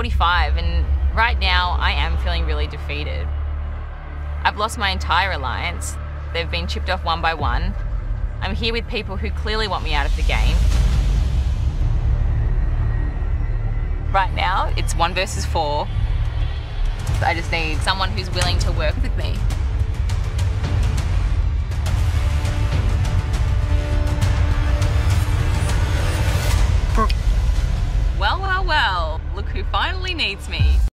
45 and right now I am feeling really defeated. I've lost my entire alliance. They've been chipped off one by one. I'm here with people who clearly want me out of the game. Right now, it's 1 versus 4. I just need someone who's willing to work with me.